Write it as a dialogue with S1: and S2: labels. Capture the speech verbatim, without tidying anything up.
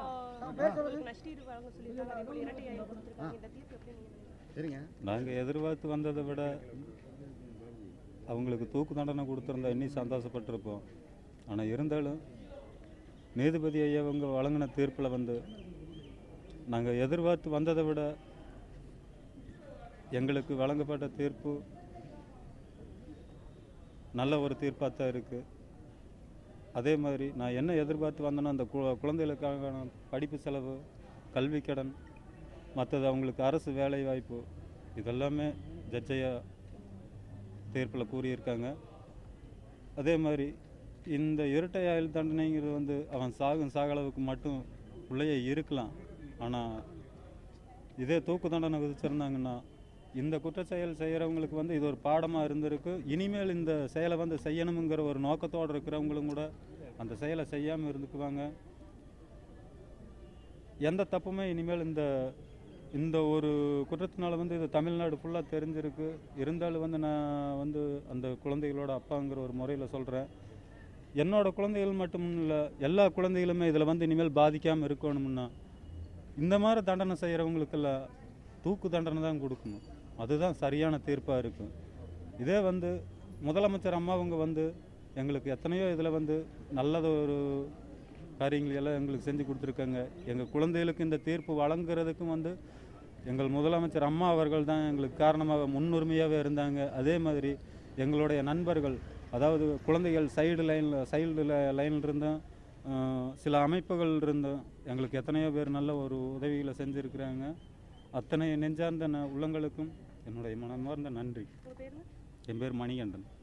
S1: நஷ்டீடு வழங்க சொல்லியிருக்காங்க, அதே போல இரட்டை ஆயுள் கொடுத்திருக்காங்க. இந்த தீர்ப்பு எப்படி நீங்க
S2: சரிங்க? நாங்கள் எதிர்பார்த்து வந்ததை விட அவங்களுக்கு தூக்கு தண்டனை கொடுத்துருந்தா இன்னும் சந்தோஷப்பட்டிருப்போம். ஆனால் இருந்தாலும் நீதிபதி ஐயா அவங்க வழங்கின தீர்ப்பில் வந்து நாங்கள் எதிர்பார்த்து வந்ததை விட எங்களுக்கு வழங்கப்பட்ட தீர்ப்பு நல்ல ஒரு தீர்ப்பாக தான் இருக்குது. அதே மாதிரி நான் என்ன எதிர்பார்த்து வந்தேன்னா அந்த கு குழந்தைகளுக்கான படிப்பு செலவு, கல்வி கடன், மற்றது அவங்களுக்கு அரசு வேலை வாய்ப்பு, இதெல்லாமே ஜட்ஜையா தீர்ப்பில் கூறியிருக்காங்க. அதே மாதிரி இந்த இரட்டை ஆயுள் தண்டனைங்கிறது வந்து அவன் சாகும் சாகளவுக்கு மட்டும் உள்ளேயே இருக்கலாம். ஆனால் இதே தூக்கு தண்டனை விதிச்சிருந்தாங்கன்னா இந்த குற்றச்செயல் செய்கிறவங்களுக்கு வந்து இது ஒரு பாடமாக இருந்திருக்கு. இனிமேல் இந்த செயலை வந்து செய்யணுங்கிற ஒரு நோக்கத்தோடு இருக்கிறவங்களும் கூட அந்த செயலை செய்யாமல் இருந்துக்குவாங்க. எந்த தப்புமே இனிமேல் இந்த இந்த ஒரு குற்றத்தினால வந்து இது தமிழ்நாடு ஃபுல்லாக தெரிஞ்சிருக்கு. இருந்தாலும் வந்து நான் வந்து அந்த குழந்தைகளோட அப்பாங்கிற ஒரு முறையில் சொல்கிறேன், என்னோடய குழந்தைகள் மட்டும் இல்லை, எல்லா குழந்தைகளுமே இதில் வந்து இனிமேல் பாதிக்காமல் இருக்கணும்னா இந்த மாதிரி தண்டனை செய்கிறவங்களுக்கெல்லாம் தூக்கு தண்டனை தான் கொடுக்கணும். அதுதான் சரியான தீர்ப்பாக இருக்கும். இதே வந்து முதலமைச்சர் அம்மாவங்க வந்து எங்களுக்கு எத்தனையோ இதில் வந்து நல்லது ஒரு காரியங்கள் எல்லாம் எங்களுக்கு செஞ்சு கொடுத்துருக்காங்க. எங்கள் குழந்தைகளுக்கு இந்த தீர்ப்பு வழங்குறதுக்கும் வந்து எங்கள் முதலமைச்சர் அம்மா அவர்கள் தான் எங்களுக்கு காரணமாக முன்னுரிமையாகவே இருந்தாங்க. அதே மாதிரி எங்களுடைய நண்பர்கள், அதாவது குழந்தைகள் சைடு லைனில் சைல்டு லைனில் இருந்தும் சில அமைப்புகள் இருந்தும் எங்களுக்கு எத்தனையோ பேர் நல்ல ஒரு உதவிகளை செஞ்சுருக்கிறாங்க. அத்தனை நெஞ்சார்ந்த உள்ளங்களுக்கும் என்னுடைய மனமார்ந்த நன்றி. என் பேர் மணிகண்டன்.